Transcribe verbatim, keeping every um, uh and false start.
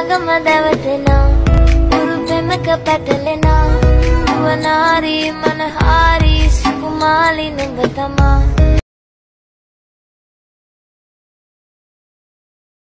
ගම දැවටෙනා උරු පෙමක පැටලෙනා නුවනාරී මනහාරී සුකුමාලි නුඹ තමා